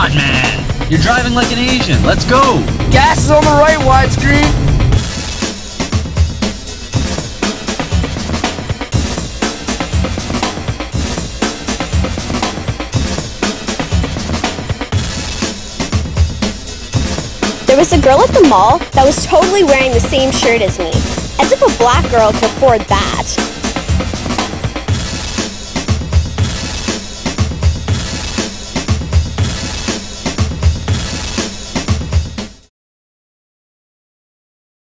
on, man. You're driving like an Asian. Let's go. Gas is on the right, widescreen. There was a girl at the mall that was totally wearing the same shirt as me, as if a black girl could afford that.